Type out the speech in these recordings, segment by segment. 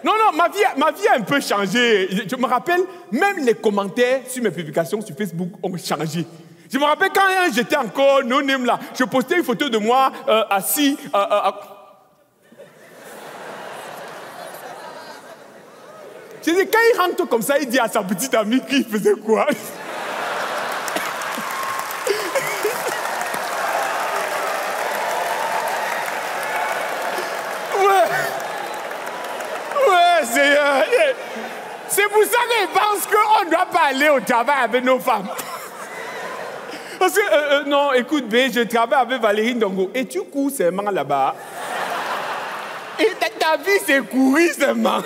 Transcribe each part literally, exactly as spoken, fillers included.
Non, non, ma vie, ma vie a un peu changé. Je me rappelle, même les commentaires sur mes publications sur Facebook ont changé. Je me rappelle quand j'étais encore no-name là, je postais une photo de moi euh, assis. Euh, euh, Je dis, quand il rentre comme ça, il dit à sa petite amie qu'il faisait quoi? Ouais. Ouais, c'est... Euh, c'est pour ça qu'ils pensent qu'on ne doit pas aller au travail avec nos femmes. Parce que, euh, euh, non, écoute, B, je travaille avec Valérie Ndongo. Et tu cours seulement là-bas. Et ta, ta vie, c'est courir seulement.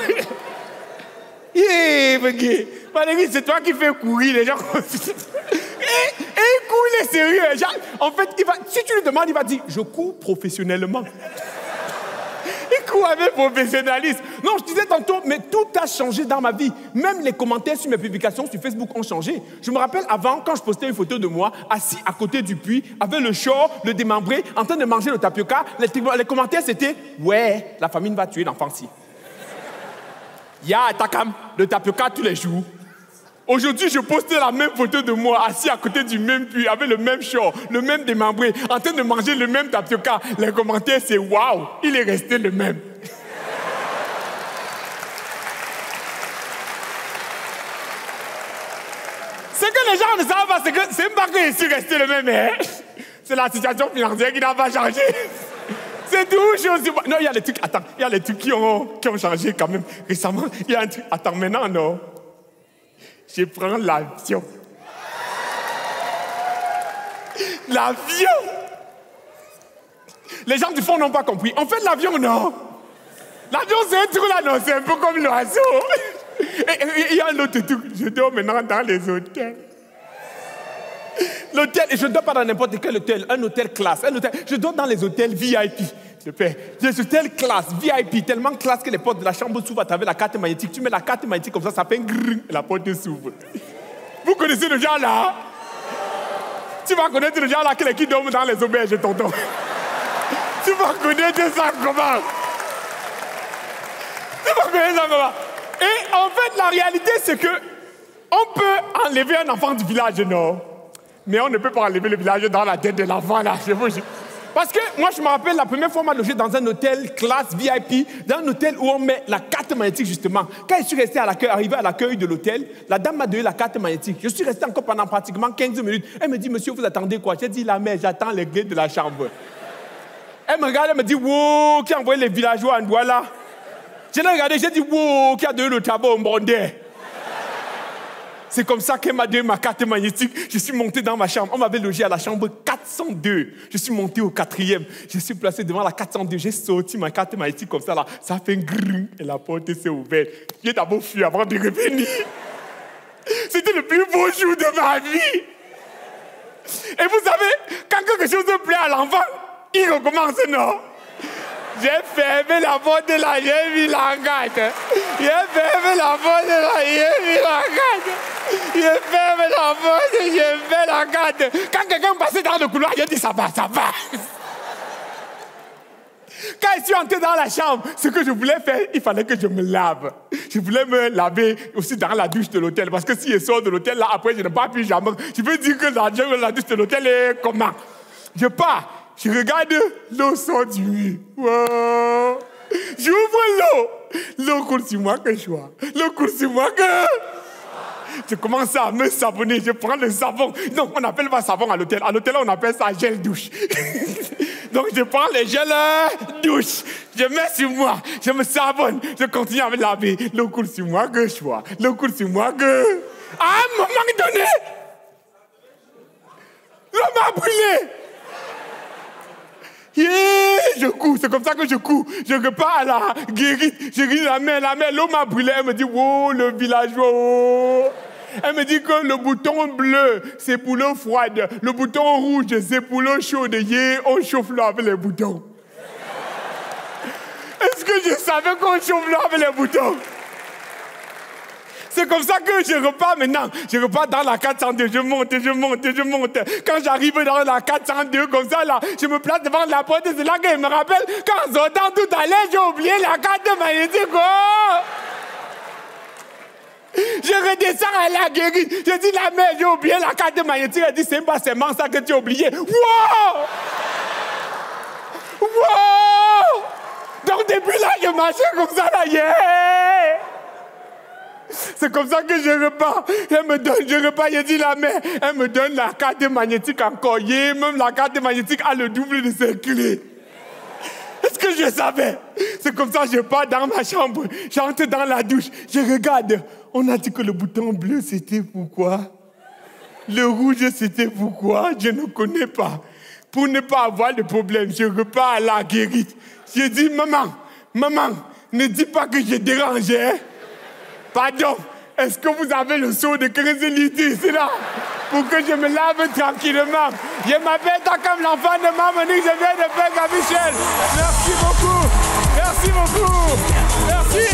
Yeah, Valérie, c'est toi qui fais courir les gens. et, et il court, il est sérieux. Genre, en fait, il va, si tu lui demandes, il va dire, je cours professionnellement. Il court avec professionnalisme. Non, je disais tantôt, mais tout a changé dans ma vie. Même les commentaires sur mes publications sur Facebook ont changé. Je me rappelle avant, quand je postais une photo de moi, assis à côté du puits, avec le short, le démembré, en train de manger le tapioca, les, les commentaires c'était « Ouais, la famine va tuer l'enfant-ci. » Ya, Takam, le tapioca tous les jours. Aujourd'hui, je postais la même photo de moi, assis à côté du même puits, avec le même short, le même démembré, en train de manger le même tapioca. Les commentaires, c'est « Waouh, il est resté le même. » Ce que les gens ne savent pas, c'est que c'est même pas que je suis resté le même, hein? C'est la situation financière qui n'a pas changé. C'est tout. Je... Non, il y a des trucs, attends, il y a des trucs qui ont, qui ont changé quand même récemment. Il y a un truc, attends, maintenant, non. Je prends l'avion. L'avion. Les gens du fond n'ont pas compris. En fait, l'avion, non. L'avion, c'est un truc là, non, c'est un peu comme l'oiseau. Et il y a un autre truc. Je dors maintenant dans les hôtels. L'hôtel, et je ne dors pas dans n'importe quel hôtel, un hôtel classe, un hôtel. Je dors dans les hôtels V I P. Je fais des hôtels classe, V I P, tellement classe que les portes de la chambre s'ouvrent à travers la carte magnétique. Tu mets la carte magnétique comme ça, ça fait un grrr, et la porte s'ouvre. Vous connaissez le genre là? Tu vas connaître le genre là qui dorment dans les auberges, tonton. Tu vas connaître ça comment? Tu vas connaître ça comment? Et en fait, la réalité, c'est que on peut enlever un enfant du village, non? Mais on ne peut pas enlever le village dans la tête de l'enfant, là, je vous jure. Parce que moi, je me rappelle, la première fois, on m'a logé dans un hôtel classe V I P, dans un hôtel où on met la carte magnétique, justement. Quand je suis resté à l'accueil, arrivé à l'accueil de l'hôtel, la dame m'a donné la carte magnétique. Je suis resté encore pendant pratiquement quinze minutes. Elle me dit, monsieur, vous attendez quoi? J'ai dit, la mère, j'attends les gars de la chambre. Elle me regarde, elle me dit, wow, qui a envoyé les villageois à Ndouala? Je l'ai regardé, j'ai dit, wow, qui a donné le tabac au Mbondais? C'est comme ça qu'elle m'a donné ma carte magnétique. Je suis monté dans ma chambre. On m'avait logé à la chambre quatre cent deux. Je suis monté au quatrième. Je suis placé devant la quatre cent deux. J'ai sorti ma carte magnétique comme ça, là. Ça a fait un grrrr et la porte s'est ouverte. J'ai d'abord fui avant de revenir. C'était le plus beau jour de ma vie. Et vous savez, quand quelque chose plaît à l'enfant, il recommence, non? J'ai fermé la porte là, j'ai mis la carte. J'ai fermé la porte là, j'ai mis la carte. J'ai fermé la porte, j'ai fait la carte. Quand quelqu'un passait dans le couloir, j'ai dit ça va, ça va. Quand je suis entré dans la chambre, ce que je voulais faire, il fallait que je me lave. Je voulais me laver aussi dans la douche de l'hôtel. Parce que si je sors de l'hôtel, là, après, je n'ai pas pu jamais. Je peux dire que la, la douche de l'hôtel est comment? Je pars. Je regarde, l'eau sort du mur. Wow. J'ouvre l'eau. L'eau coule sur moi que je vois. L'eau coule sur moi que... Je commence à me savonner. Je prends le savon. Non, on n'appelle pas savon à l'hôtel. À l'hôtel, on appelle ça gel douche. Donc, je prends le gel douche. Je mets sur moi. Je me savonne. Je continue à me laver. L'eau coule sur moi que je vois. L'eau coule sur moi que... À un moment donné, l'eau m'a brûlé. Yeah, je cours, c'est comme ça que je cours. Je repars à la guérite, je guéris la main, la main, l'eau m'a brûlé. Elle me dit, wow, le villageois, oh. Elle me dit que le bouton bleu, c'est pour l'eau froide. Le bouton rouge, c'est pour l'eau chaude. Yeah, on chauffe l'eau avec les boutons. Est-ce que je savais qu'on chauffe l'eau avec les boutons? C'est comme ça que je repars maintenant. Je repars dans la quatre cent deux. Je monte, je monte, je monte. Quand j'arrive dans la quatre cent deux, comme ça, là, je me place devant la porte. C'est là que je me rappelle, quand en sortant tout à l'heure, j'ai oublié la carte magnétique. Oh! Je redescends, elle a guéri. Je dis, la mère, j'ai oublié la carte magnétique. Elle dit, c'est pas seulement ça que tu as oublié. Wow! Wow! Donc, depuis là, je marchais comme ça, là, yeah! C'est comme ça que je repars. Elle me donne, je repars, je dis, la mère, elle me donne la carte magnétique encore. Yeah, même la carte magnétique a le double de ses clés. Est-ce que je savais? C'est comme ça que je pars dans ma chambre. J'entre dans la douche. Je regarde. On a dit que le bouton bleu, c'était pourquoi? Le rouge, c'était pourquoi? Je ne connais pas. Pour ne pas avoir de problème, je repars à la guérite. Je dis, maman, maman, ne dis pas que je dérangeais. Hein? Pardon, est-ce que vous avez le seau de quinze litres ici là? Pour que je me lave tranquillement. Je m'appelle Takam, l'enfant de maman, je viens de Père Michel. Merci beaucoup. Merci beaucoup. Merci.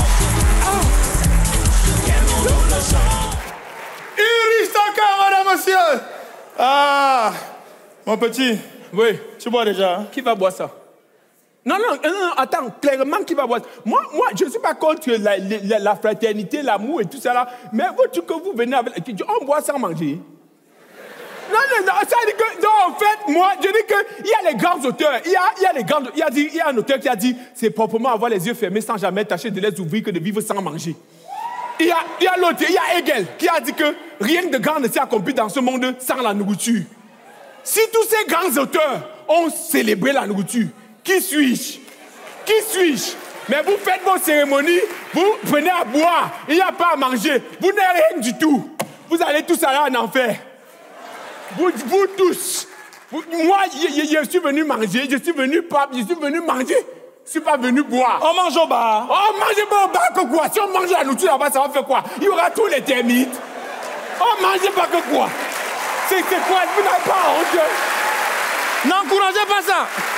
Iris Takam, madame, monsieur. Ah, mon petit. Oui. Tu bois déjà? Hein? Qui va boire ça? Non, non, non, attends, clairement, qui va boire ça? Moi, moi je ne suis pas contre la, la, la fraternité, l'amour et tout ça là, mais vous, tu, que vous venez avec... On boit sans manger. Non, non, non, ça dit que... Non, en fait, moi, je dis qu'il y a les grands auteurs. Il y a, il y a les grands... Il y a, dit, il y a un auteur qui a dit, c'est proprement avoir les yeux fermés sans jamais tâcher de les ouvrir que de vivre sans manger. Il y a, il y a l'autre, il y a Hegel, qui a dit que rien de grand ne s'est accompli dans ce monde sans la nourriture. Si tous ces grands auteurs ont célébré la nourriture, qui suis-je? Qui suis-je? Mais vous faites vos cérémonies, vous prenez à boire, il n'y a pas à manger, vous n'avez rien du tout. Vous allez tous aller en enfer. Vous, vous tous. Vous, moi, je, je, je suis venu manger, je suis venu pas, je suis venu manger. Je ne suis pas venu boire. On mange au bar. On mange pas au bar que quoi? Si on mange la nourriture là-bas, ça va faire quoi? Il y aura tous les termites. On mange pas que quoi? C'est quoi? Vous n'avez pas honte. N'encouragez pas ça.